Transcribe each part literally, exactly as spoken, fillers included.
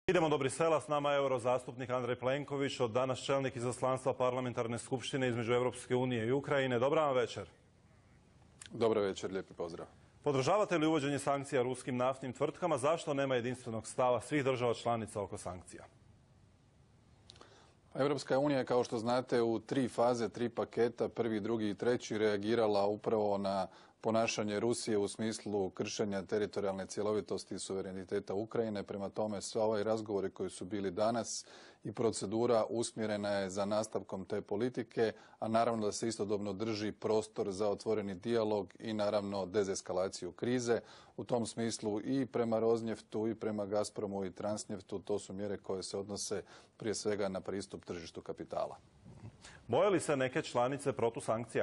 Idemo do Brisela, s nama je eurozastupnik Andrej Plenković, od danas čelnik izaslanstva parlamentarne skupštine između Europske unije i Ukrajine. Dobar vam večer. Dobar večer, lijepi pozdrav. Podržavate li uvođenje sankcija ruskim naftnim tvrtkama? Zašto nema jedinstvenog stava svih država članica oko sankcija? Europska unija je, kao što znate, u tri faze, tri paketa, prvi, drugi i treći, reagirala upravo na ponašanje Rusije u smislu kršenja teritorijalne cjelovitosti i suvereniteta Ukrajine. Prema tome, sva ovaj razgovori koji su bili danas i procedura usmjerena je za nastavkom te politike, a naravno da se istodobno drži prostor za otvoreni dijalog i naravno dezeskalaciju krize. U tom smislu i prema Roznjeftu i prema Gazpromu i Transnjeftu to su mjere koje se odnose prije svega na pristup tržištu kapitala. Boje li se neke članice protusankcija?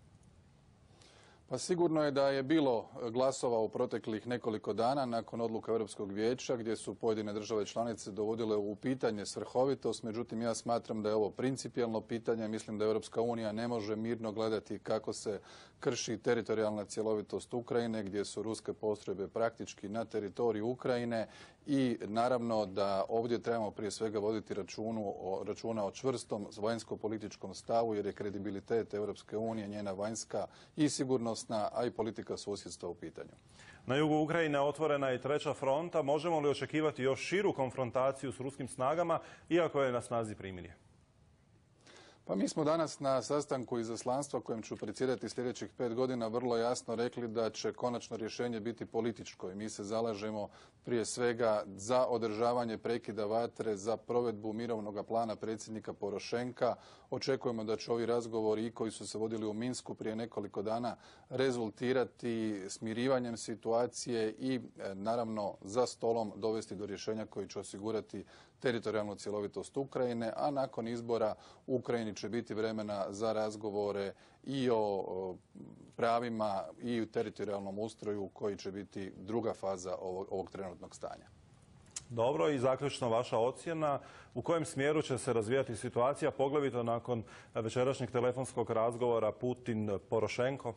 Pa sigurno je da je bilo glasova u proteklih nekoliko dana nakon odluka Europskog vijeća gdje su pojedine države članice dovodile u pitanje svrhovitost. Međutim, ja smatram da je ovo principijelno pitanje. Mislim da Europska unija ne može mirno gledati kako se krši teritorijalna cjelovitost Ukrajine, gdje su ruske postrojbe praktički na teritoriju Ukrajine, i naravno da ovdje trebamo prije svega voditi računu, o, računa o čvrstom vanjsko-političkom stavu, jer je kredibilitet Europske unije, njena vanjska i sigurnosna, a i politika susjedstva u pitanju. Na jugu Ukrajine otvorena je i treća fronta. Možemo li očekivati još širu konfrontaciju s ruskim snagama, iako je na snazi primirje? Pa mi smo danas na sastanku izaslanstva kojem ću predsjedati sljedećih pet godina vrlo jasno rekli da će konačno rješenje biti političko i mi se zalažemo prije svega za održavanje prekida vatre, za provedbu mirovnog plana predsjednika Porošenka. Očekujemo da će ovi razgovori i koji su se vodili u Minsku prije nekoliko dana rezultirati smirivanjem situacije i naravno za stolom dovesti do rješenja koji će osigurati teritorijalnu cjelovitost Ukrajine, a nakon izbora u Ukrajini će biti vremena za razgovore i o pravima i u teritorijalnom ustroju koji će biti druga faza ovog, ovog trenutnog stanja. Dobro, i zaključno vaša ocjena. U kojem smjeru će se razvijati situacija, poglavito nakon večerašnjeg telefonskog razgovora Putin-Porošenko?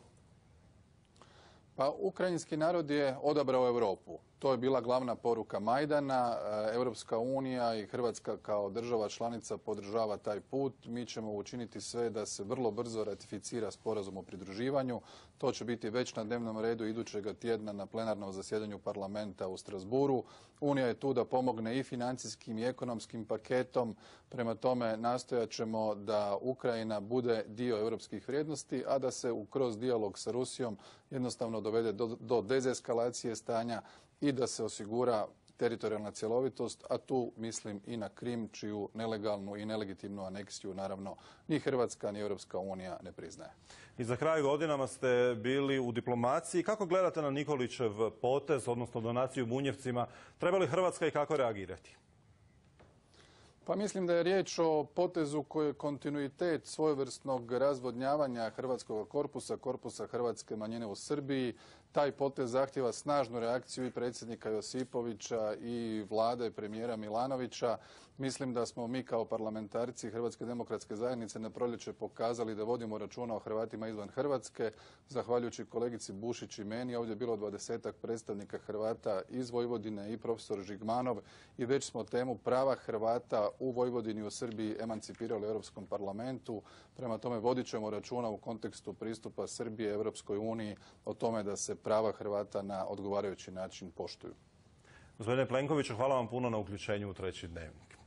Pa ukrajinski narod je odabrao Europu. To je bila glavna poruka Majdana. Europska unija i Hrvatska kao država članica podržava taj put. Mi ćemo učiniti sve da se vrlo brzo ratificira sporazum o pridruživanju. To će biti već na dnevnom redu idućega tjedna na plenarnom zasjedanju parlamenta u Strasbourgu. Unija je tu da pomogne i financijskim i ekonomskim paketom. Prema tome nastojat ćemo da Ukrajina bude dio europskih vrijednosti, a da se kroz dijalog sa Rusijom jednostavno dovede do, do dezeskalacije stanja i da se osigura teritorijalna cjelovitost, a tu mislim i na Krim, čiju nelegalnu i nelegitimnu aneksiju naravno ni Hrvatska ni Europska unija ne priznaje. I za kraj godinama ste bili u diplomaciji. Kako gledate na Nikolićev potez, odnosno donaciju Bunjevcima? Treba li Hrvatska i kako reagirati? Pa mislim da je riječ o potezu koji je kontinuitet svojevrsnog razvodnjavanja hrvatskog korpusa, korpusa hrvatske manjine u Srbiji. Taj potez zahtjeva snažnu reakciju i predsjednika Josipovića i vlade premijera Milanovića. Mislim da smo mi kao parlamentarci Hrvatske demokratske zajednice na proljeće pokazali da vodimo računa o Hrvatima izvan Hrvatske. Zahvaljujući kolegici Bušić i meni, ovdje je bilo dvadesetak predstavnika Hrvata iz Vojvodine i profesor Žigmanov i već smo temu prava Hrvata u Vojvodini i u Srbiji emancipirali u Europskom parlamentu. Prema tome vodit ćemo računa u kontekstu pristupa Srbije Europskoj uniji o tome da se prava Hrvata na odgovarajući način poštuju. Gospodine Plenkoviću, hvala vam puno na uključenju u treći dnevnik.